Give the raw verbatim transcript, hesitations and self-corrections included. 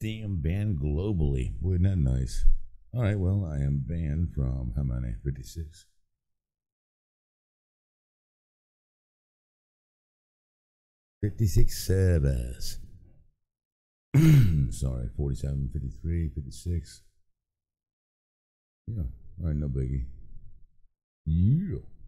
damn banned globally. Boy, isn't that nice? All right, well, I am banned from how many? fifty-six. fifty-six servers. Sorry, forty-seven, fifty-three, fifty-six. Yeah, all right, no biggie. Yeah.